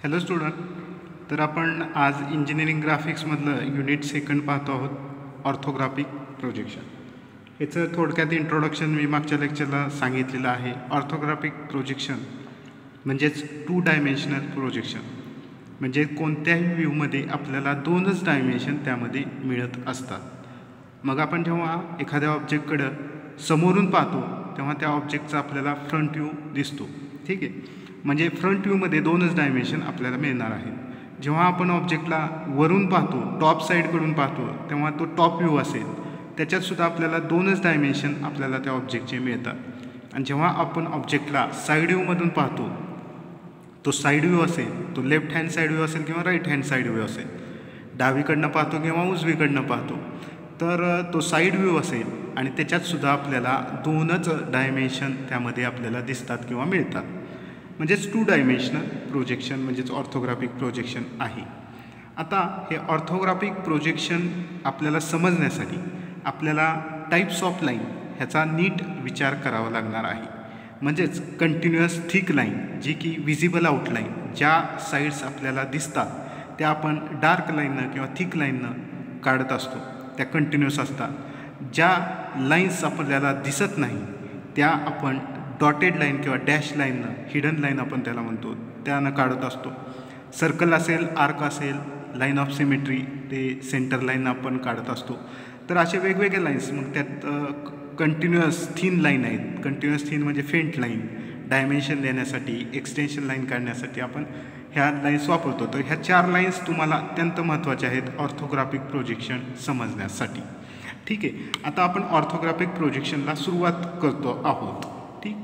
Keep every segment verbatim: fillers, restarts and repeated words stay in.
Hello student, तर आपण आज इंजिनिअरिंग ग्राफिक्समधलं युनिट सेकंड पाहतो आहोत, ऑर्थोग्राफिक प्रोजेक्शन. याचं थोडक्यात इंट्रोडक्शन मी मागच्या लेक्चरला सांगितलेलं आहे. ऑर्थोग्राफिक प्रोजेक्शन म्हणजेच टू डायमेन्शनल प्रोजेक्शन, म्हणजे कोणत्याही व्ह्यूमध्ये आपल्याला दोनच डायमेन्शन त्यामध्ये मिळत असतात. मग आपण जेव्हा एखाद्या ऑब्जेक्टकडं समोरून पाहतो तेव्हा त्या ऑब्जेक्टचा आपल्याला फ्रंट व्ह्यू दिसतो. ठीक आहे, म्हणजे फ्रंट व्ह्यूमध्ये दोनच डायमेन्शन आपल्याला मिळणार आहेत. जेव्हा आपण ऑब्जेक्टला वरून पाहतो, टॉप साईडकडून पाहतो, तेव्हा तो टॉप व्ह्यू असेल, त्याच्यातसुद्धा आपल्याला दोनच डायमेन्शन आपल्याला त्या ऑब्जेक्टचे मिळतात. आणि जेव्हा आपण ऑब्जेक्टला साईड व्ह्यूमधून पाहतो, तो साईड व्ह्यू असेल, तो लेफ्ट हँड साईड व्ह्यू असेल किंवा राईट हँड साईड व्ह्यू असेल, डावीकडनं पाहतो किंवा उजवीकडनं पाहतो, तर तो साईड व्ह्यू असेल आणि त्याच्यातसुद्धा आपल्याला दोनच डायमेन्शन त्यामध्ये आपल्याला दिसतात किंवा मिळतात. म्हणजेच टू डायमेन्शनल प्रोजेक्शन म्हणजेच ऑर्थोग्राफिक प्रोजेक्शन आहे. आता हे ऑर्थोग्राफिक प्रोजेक्शन आपल्याला समजण्यासाठी आपल्याला टाईप्स ऑफ लाईन ह्याचा नीट विचार करावा लागणार आहे. म्हणजेच कंटिन्युअस थिक लाईन, जी की विजिबल आउटलाईन, ज्या साईड्स आपल्याला दिसतात त्या आपण डार्क लाईननं किंवा थिक लाईननं काढत असतो, त्या कंटिन्युअस असतात. ज्या लाईन्स आपल्याला दिसत नाही त्या आपण डॉटेड लाईन किंवा डॅश लाईननं, हिडन लाईन आपण त्याला म्हणतो, त्यानं काढत असतो. सर्कल असेल, आर्क असेल, लाईन ऑफ सिमेट्री, ते सेंटर लाईन आपण काढत असतो. तर असे वेगवेगळे लाईन्स, मग त्यात कंटिन्युअस थिन लाईन आहेत. कंटिन्युअस थिन म्हणजे फेंट लाईन, डायमेन्शन देण्यासाठी, एक्सटेन्शन लाईन काढण्यासाठी आपण ह्या लाईन्स वापरतो. तर ह्या चार लाईन्स तुम्हाला अत्यंत महत्त्वाच्या आहेत ऑर्थोग्राफिक प्रोजेक्शन समजण्यासाठी. ठीक आहे, आता आपण ऑर्थोग्राफिक प्रोजेक्शनला सुरुवात करतो आहोत. ठीक,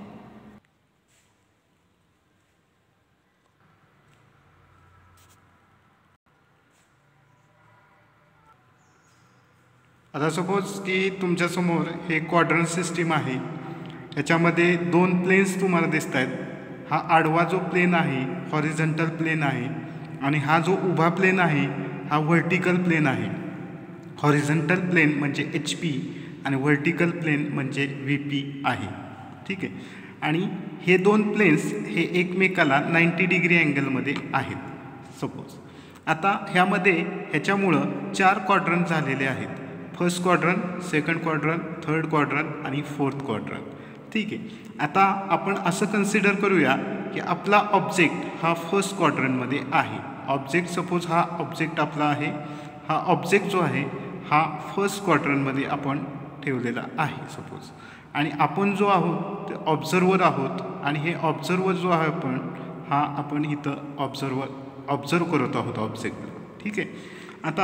आता सपोज की तुमच्यासमोर हे क्वाड्रंट सिस्टीम आहे. ह्याच्यामध्ये दोन प्लेन्स तुम्हाला दिसत आहेत. हा आडवा जो प्लेन आहे हॉरिझॉन्टल प्लेन आहे आणि हा जो उभा प्लेन आहे हा व्हर्टिकल प्लेन आहे. हॉरिझॉन्टल प्लेन म्हणजे एच पी आणि व्हर्टिकल प्लेन म्हणजे व्ही पी आहे. ठीक आहे, आणि हे दोन प्लेन्स हे एकमेकाला नाईंटी डिग्री अँगलमध्ये आहेत सपोज. आता ह्यामध्ये ह्याच्यामुळं चार क्वाड्रंट झालेले आहेत. First quadrant, second quadrant, third quadrant आणि फोर्थ क्वाड्रंट. ठीक आहे, आता आपण असं कन्सिडर करूया की आपला ऑब्जेक्ट हा फर्स्ट क्वाड्रंटमध्ये आहे. ऑब्जेक्ट सपोज हा ऑब्जेक्ट आपला आहे. हा ऑब्जेक्ट जो आहे हा फर्स्ट क्वाड्रंटमध्ये आपण ठेवलेला आहे सपोज. आणि आपण जो आहोत ते ऑब्झर्वर आहोत आणि हे ऑब्झर्वर जो आहे आपण हा आपण इथं ऑब्झर्वर ऑब्झर्व करत आहोत ऑब्जेक्टला. ठीक आहे, आता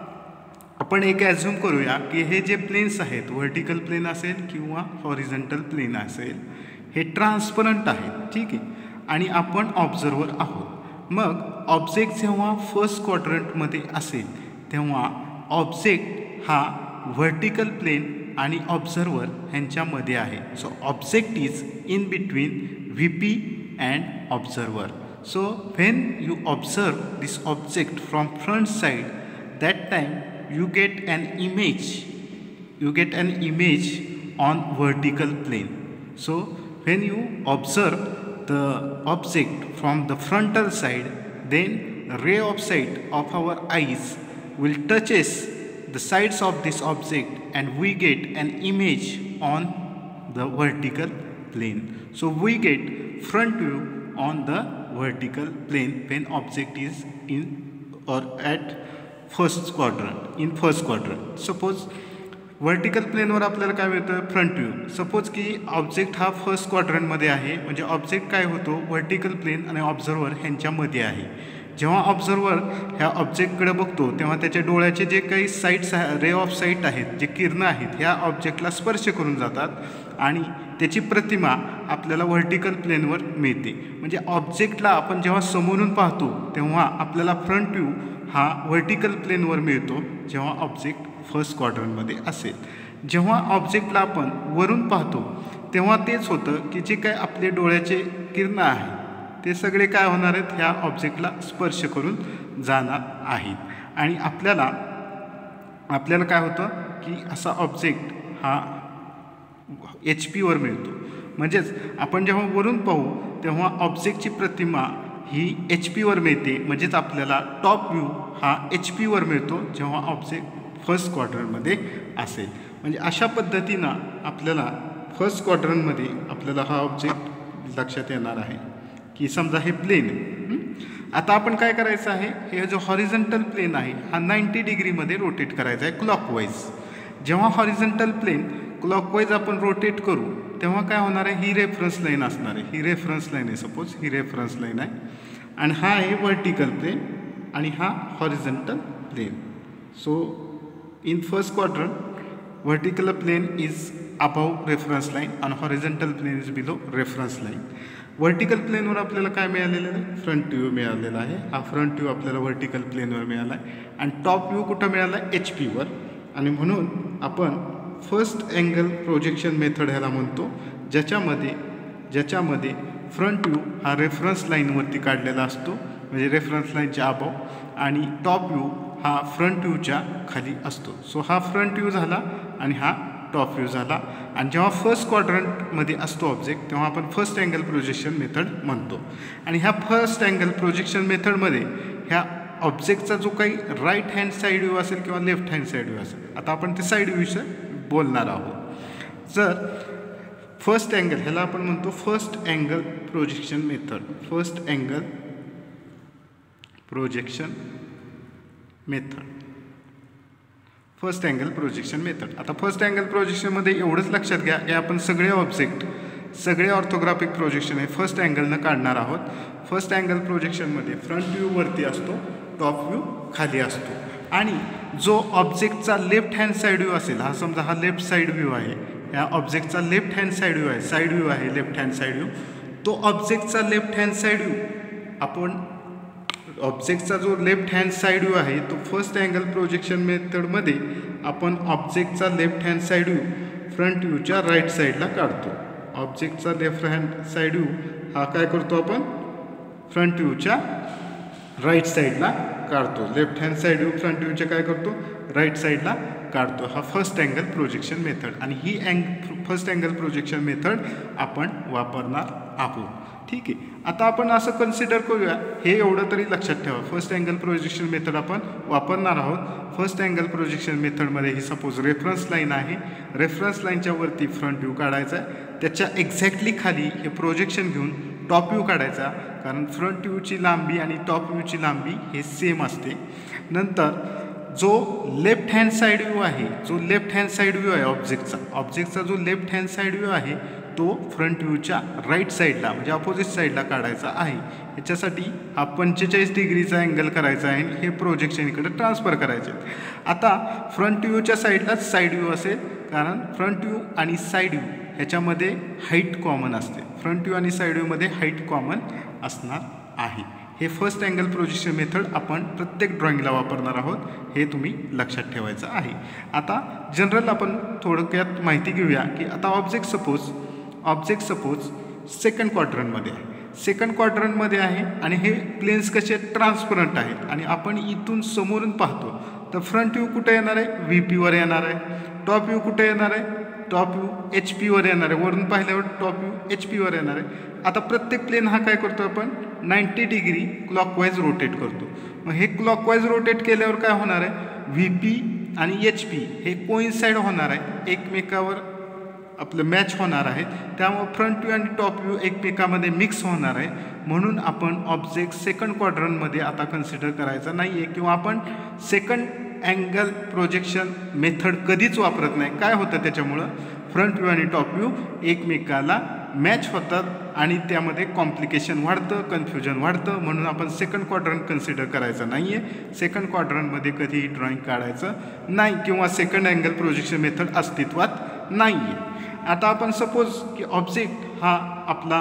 आपण एक ॲझ्युम करूया की हे जे प्लेन्स आहेत, व्हर्टिकल प्लेन असेल किंवा हॉरिझॉन्टल प्लेन असेल, हे ट्रान्सपरंट आहेत. ठीक आहे, आणि आपण ऑब्झर्वर आहोत. मग ऑब्जेक्ट जेव्हा फर्स्ट क्वाड्रंटमध्ये असेल तेव्हा ऑब्जेक्ट हा व्हर्टिकल प्लेन आणि ऑब्झर्वर ह्यांच्यामध्ये आहे. So object is in between V P and observer. So when you observe this object from front side, that time you get an image you get an image on vertical plane. So when you observe the object from the frontal side, then ray of sight of our eyes will touches the sides of this object and we get an image on the vertical plane. So we get front view on the vertical plane when object is in or at first quadrant, in first quadrant. Suppose vertical प्लेनवर आपल्याला काय मिळतं, front view. Suppose की object हा first क्वाड्रंटमध्ये आहे, म्हणजे object काय होतो, व्हर्टिकल प्लेन आणि ऑब्झर्वर ह्यांच्यामध्ये आहे. जेव्हा ऑब्झर्वर ह्या ऑब्जेक्टकडे बघतो तेव्हा त्याच्या डोळ्याचे जे काही साईट्स रे ऑफ साईट आहेत, जे किरणं आहेत, ह्या ऑब्जेक्टला स्पर्श करून जातात आणि त्याची प्रतिमा आपल्याला व्हर्टिकल प्लेनवर मिळते. म्हणजे ऑब्जेक्टला आपण जेव्हा समोरून पाहतो तेव्हा आपल्याला फ्रंट व्ह्यू हा व्हर्टिकल प्लेनवर मिळतो जेव्हा ऑब्जेक्ट फर्स्ट क्वाड्रंटमध्ये असेल. जेव्हा ऑब्जेक्टला आपण वरून पाहतो तेव्हा तेच होतं की जे काय आपले डोळ्याचे किरणं आहेत ते सगळे काय होणार आहेत, ह्या ऑब्जेक्टला स्पर्श करून जाणार आहेत. आणि आपल्याला आपल्याला काय होतं की असा ऑब्जेक्ट हा एच पीवर मिळतो. म्हणजेच आपण जेव्हा वरून पाहू तेव्हा ऑब्जेक्टची प्रतिमा ही एच पीवर मिळते, म्हणजेच आपल्याला टॉप व्ह्यू हा एच पीवर मिळतो जेव्हा ऑब्जेक्ट फर्स्ट क्वाड्रंटमध्ये असेल. म्हणजे अशा पद्धतीनं आपल्याला फर्स्ट क्वाड्रंटमध्ये आपल्याला हा ऑब्जेक्ट लक्षात येणार आहे की समजा हे प्लेन आहे. आता आपण काय करायचं आहे, हे जो हॉरिझॉन्टल प्लेन आहे हा नाईंटी डिग्रीमध्ये रोटेट करायचा आहे क्लॉकवाईज. जेव्हा हॉरिझॉन्टल प्लेन क्लॉकवाईज आपण रोटेट करू तेव्हा काय होणार आहे, ही रेफरन्स लाईन असणार आहे. ही रेफरन्स लाईन आहे, सपोज ही रेफरन्स लाईन आहे आणि हा आहे व्हर्टिकल प्लेन आणि हा horizontal plane. So in first quadrant vertical plane is above reference line आणि horizontal plane is below reference line. Vertical प्लेनवर आपल्याला काय मिळालेलं आहे, फ्रंट व्ह्यू मिळालेला आहे. हा फ्रंट व्ह्यू आपल्याला व्हर्टिकल प्लेनवर मिळाला आहे आणि टॉप व्ह्यू कुठं मिळाला आहे, एच पीवर. आणि म्हणून आपण फर्स्ट अँगल प्रोजेक्शन मेथड ह्याला म्हणतो, ज्याच्यामध्ये ज्याच्यामध्ये फ्रंट व्ह्यू हा रेफरन्स लाईनवरती काढलेला असतो, म्हणजे रेफरन्स लाईनच्या अबाव, आणि टॉप व्ह्यू हा फ्रंट व्ह्यूच्या खाली असतो. सो हा फ्रंट व्ह्यू झाला आणि हा टॉप व्ह्यू झाला. आणि जेव्हा फर्स्ट क्वाड्रंटमध्ये असतो ऑब्जेक्ट तेव्हा आपण फर्स्ट अँगल प्रोजेक्शन मेथड म्हणतो. आणि ह्या फर्स्ट अँगल प्रोजेक्शन मेथडमध्ये ह्या ऑब्जेक्टचा जो काही राईट हँड साईड व्ह्यू असेल किंवा लेफ्ट हँड साईड व्ह्यू असेल, आता आपण ते साईड व्ह्यूचं बोलणार आहोत. जर फर्स्ट अँगल ह्याला आपण म्हणतो first angle projection method. First angle projection method first angle projection method. आता फर्स्ट अँगल प्रोजेक्शनमध्ये एवढंच लक्षात घ्या की आपण सगळे ऑब्जेक्ट सगळे ऑर्थोग्राफिक प्रोजेक्शन हे फर्स्ट अँगलनं काढणार आहोत. फर्स्ट अँगल प्रोजेक्शनमध्ये फ्रंट व्ह्यू वरती असतो, टॉप व्ह्यू खाली असतो. आणि जो ऑब्जेक्टचा लेफ्ट हँड साईड व्ह्यू असेल, हा समजा हा लेफ्ट साईड व्ह्यू आहे, या ऑब्जेक्टचा लेफ्ट हँड साईड व्ह्यू आहे, साईड व्ह्यू आहे लेफ्ट हँड साईड व्ह्यू, तो ऑब्जेक्टचा लेफ्ट हँड साईड व्ह्यू आपण ऑब्जेक्टचा जो लेफ्ट हँड साईड व्ह्यू आहे तो फर्स्ट अँगल प्रोजेक्शन मेथडमध्ये आपण ऑब्जेक्टचा left hand side view front व्ह्यूच्या राईट साईडला काढतो. ऑब्जेक्टचा लेफ्ट हँड साईड व्ह्यू हा काय करतो आपण फ्रंट व्ह्यूच्या राईट साईडला काढतो. Left hand side view front व्ह्यूच्या काय करतो राईट साईडला काढतो. हा फर्स्ट अँगल प्रोजेक्शन मेथड. आणि ही अँग फर्स्ट अँगल प्रोजेक्शन मेथड आपण वापरणार आहोत. ठीक आहे. आता आपण असं कन्सिडर करूया, हे एवढं तरी लक्षात ठेवा, फर्स्ट अँगल प्रोजेक्शन मेथड आपण वापरणार आहोत. फर्स्ट अँगल प्रोजेक्शन मेथडमध्ये ही सपोज रेफरन्स लाईन आहे, रेफरन्स लाईनच्या वरती फ्रंट व्ह्यू काढायचा आहे, त्याच्या एक्झॅक्टली खाली हे प्रोजेक्शन घेऊन टॉप व्ह्यू काढायचा, कारण फ्रंट व्ह्यूची लांबी आणि टॉप व्ह्यूची लांबी हे सेम असते. नंतर जो लेफ्ट हँड साईड व्ह्यू आहे, जो लेफ्ट हँड साईड व्ह्यू आहे ऑब्जेक्टचा ऑब्जेक्टचा जो लेफ्ट हँड साईड व्ह्यू आहे तो फ्रंट व्ह्यूच्या राईट साईडला म्हणजे अपोजिट साईडला काढायचा आहे. याच्यासाठी हा पंचेचाळीस डिग्रीचा अँगल करायचा आहे, हे प्रोजेक्शन इकडे ट्रान्सफर करायचे. आता फ्रंट व्ह्यूच्या साईडलाच साईड व्ह्यू असेल, कारण फ्रंट व्ह्यू आणि साईड व्ह्यू ह्याच्यामध्ये हाईट कॉमन असते. फ्रंट व्ह्यू आणि साईड व्ह्यूमध्ये हाईट कॉमन असणार आहे. हे फर्स्ट अँगल प्रोजेक्शन मेथड आपण प्रत्येक ड्रॉइंगला वापरणार आहोत, हे तुम्ही लक्षात ठेवायचं आहे. आता जनरल आपण थोडक्यात माहिती घेऊया की आता object suppose object suppose second क्वाड्रंटमध्ये आहे, सेकंड क्वाड्रंटमध्ये आहे आणि हे प्लेन्स कसे ट्रान्सपरंट आहेत आणि आपण इथून समोरून पाहतो तर फ्रंट व्ह्यू कुठे येणार आहे, व्ही पीवर येणार आहे. टॉप व्ह्यू कुठे येणार आहे, टॉप व्ह्यू एच पीवर येणार आहे. वरून पाहिल्यावर टॉप व्ह्यू एच पीवर येणार आहे. आता प्रत्येक प्लेन हा काय करतो आपण नाईंटी डिग्री क्लॉकवाईज रोटेट करतो. मग हे क्लॉकवाईज रोटेट केल्यावर काय होणार आहे, व्ही पी आणि एच पी हे कोइन्साइड होणार आहे, एकमेकावर आपलं मॅच होणार आहे. त्यामुळे फ्रंट व्ह्यू आणि टॉप व्ह्यू एकमेकामध्ये मिक्स होणार आहे. म्हणून आपण ऑब्जेक्ट सेकंड क्वाड्रंटमध्ये आता कन्सिडर करायचा नाही आहे, किंवा आपण सेकंड अँगल प्रोजेक्शन मेथड कधीच वापरत नाही. काय होतं त्याच्यामुळं फ्रंट व्ह्यू आणि टॉप व्ह्यू एकमेकाला मॅच होतात आणि त्यामध्ये कॉम्प्लिकेशन वाढतं, कन्फ्युजन वाढतं. म्हणून आपण सेकंड क्वाड्रंट कन्सिडर करायचं नाही आहे. सेकंड क्वाड्रंटमध्ये कधीही ड्रॉइंग काढायचं नाही, किंवा सेकंड अँगल प्रोजेक्शन मेथड अस्तित्वात नाही आहे. आता आपण सपोज की ऑब्जेक्ट हा आपला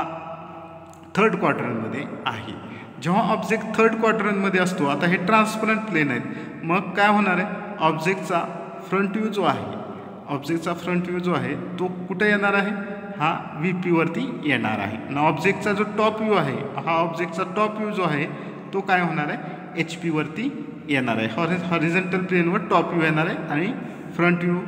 थर्ड क्वाड्रंटमध्ये आहे. जेव्हा ऑब्जेक्ट थर्ड क्वाड्रंटमध्ये असतो, आता हे ट्रान्सपरंट प्लेन आहेत, मग काय होणार आहे, ऑब्जेक्टचा फ्रंट व्ह्यू जो आहे ऑब्जेक्टचा फ्रंट व्ह्यू जो आहे तो कुठे येणार आहे, हा व्ही पीवरती येणार आहे. आणि ऑब्जेक्टचा जो टॉप व्ह्यू आहे, हा ऑब्जेक्टचा टॉप व्ह्यू जो आहे तो काय होणार आहे, एच पीवरती येणार आहे. हॉरि हॉरिझॉन्टल प्लेनवर टॉप व्ह्यू येणार आहे आणि फ्रंट व्ह्यू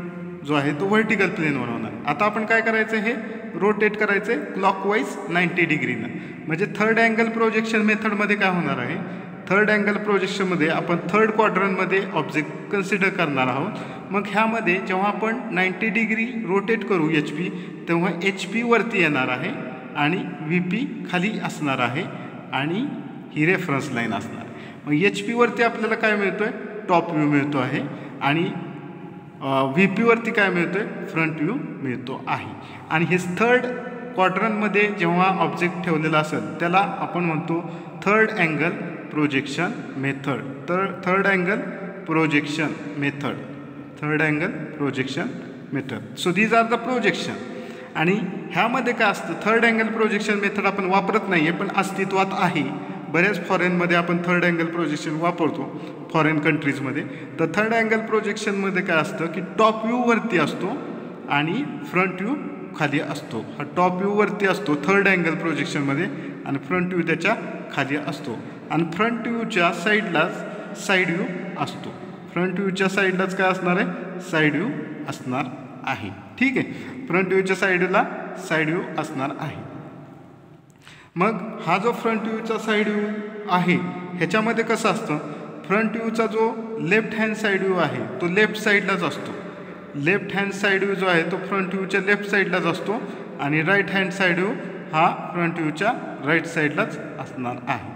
जो आहे तो व्हर्टिकल प्लेनवर होणार. आता आपण काय करायचं, हे रोटेट करायचं आहे क्लॉकवाईज नाईंटी डिग्रीनं. म्हणजे थर्ड अँगल प्रोजेक्शन मेथडमध्ये काय होणार आहे, थर्ड अँगल प्रोजेक्शनमध्ये आपण थर्ड क्वाड्रंटमध्ये ऑब्जेक्ट कन्सिडर करणार आहोत. मग ह्यामध्ये जेव्हा आपण नाईंटी डिग्री रोटेट करू एच पी, तेव्हा एच पी वरती येणार आहे आणि व्ही पी खाली असणार आहे आणि ही रेफरन्स लाईन असणार. मग एच पी वरती आपल्याला काय मिळतो आहे, टॉप व्ह्यू मिळतो आहे आणि व्ही पी वरती काय मिळतो आहे, फ्रंट व्ह्यू मिळतो आहे. आणि हे थर्ड क्वाड्रंटमध्ये जेव्हा ऑब्जेक्ट ठेवलेला असेल त्याला आपण म्हणतो थर्ड अँगल प्रोजेक्शन मेथड. तर third angle projection method, third angle projection method. So these are the projection. आणि ह्यामध्ये काय असतं, थर्ड अँगल प्रोजेक्शन मेथड आपण वापरत नाही आहे पण अस्तित्वात आहे. बऱ्याच फॉरेनमध्ये आपण थर्ड अँगल प्रोजेक्शन वापरतो, फॉरेन कंट्रीजमध्ये. तर थर्ड अँगल प्रोजेक्शनमध्ये काय असतं की टॉप व्ह्यूवरती असतो आणि फ्रंट व्ह्यू खाली असतो. हा टॉप व्ह्यूवरती असतो थर्ड अँगल प्रोजेक्शनमध्ये आणि फ्रंट व्ह्यू त्याच्या खाली असतो. आणि फ्रंट व्ह्यूच्या साईडलाच साईड व्ह्यू असतो. फ्रंट व्ह्यूच्या साईडलाच काय असणार आहे, साईड व्ह्यू असणार आहे. ठीक आहे, फ्रंट व्ह्यूच्या साईडला साईड व्ह्यू असणार आहे. मग हा जो फ्रंट व्ह्यूचा साईड व्ह्यू आहे ह्याच्यामध्ये कसं असतं, फ्रंट व्ह्यूचा जो लेफ्ट हँड साईड व्ह्यू आहे तो लेफ्ट साईडलाच असतो. लेफ्ट हँड साईड व्ह्यू जो आहे तो फ्रंट व्ह्यूच्या लेफ्ट साईडलाच असतो आणि राईट हँड साईड व्ह्यू हा फ्रंट व्ह्यूच्या राईट साईडलाच असणार आहे.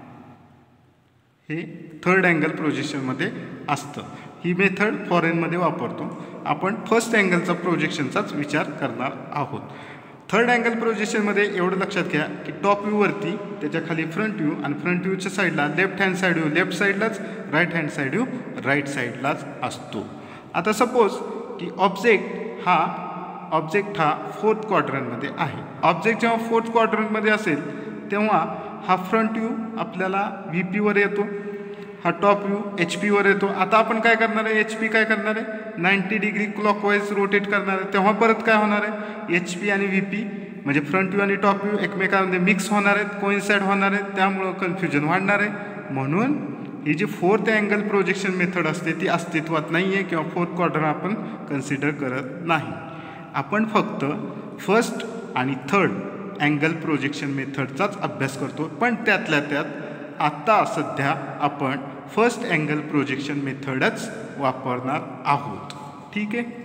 हे थर्ड अँगल प्रोजेक्शनमध्ये असतं. ही मेथड फॉरेनमध्ये वापरतो. आपण फर्स्ट अँगलचा प्रोजेक्शनचाच विचार करणार आहोत. थर्ड अँगल प्रोजेक्शनमध्ये एवढं लक्षात घ्या की टॉप व्ह्यूवरती त्याच्या खाली फ्रंट व्ह्यू आणि फ्रंट व्ह्यूच्या साईडला left hand side view left साईडलाच, right hand side view right साईडलाच असतो. आता सपोज की ऑब्जेक्ट हा ऑब्जेक्ट हा फोर्थ क्वाड्रंटमध्ये आहे. ऑब्जेक्ट जेव्हा फोर्थ क्वाड्रंटमध्ये असेल तेव्हा हा फ्रंट व्ह्यू आपल्याला व्ही पीवर येतो, हा टॉप व्ह्यू एच पीवर येतो. आता आपण काय करणार आहे, एच पी काय करणार आहे, नाईंटी डिग्री क्लॉकवाईज रोटेट करणार आहे. तेव्हा परत काय होणार आहे, एच पी आणि व्ही पी म्हणजे फ्रंट व्ह्यू आणि टॉप व्ह्यू एकमेकांमध्ये मिक्स होणार आहेत, कोइन्साइड होणार आहेत. त्यामुळं कन्फ्युजन वाढणार आहे. म्हणून ही जी फोर्थ अँगल प्रोजेक्शन मेथड असते ती अस्तित्वात नाही आहे किंवा फोर्थ क्वाड्रंट आपण कन्सिडर करत नाही. आपण फक्त फर्स्ट आणि थर्ड अँगल प्रोजेक्शन मेथडचाच अभ्यास करतो. पण त्यातल्या त्यात आत्ता सध्या आपण फर्स्ट अँगल प्रोजेक्शन मेथडच वापरणार आहोत. ठीक आहे.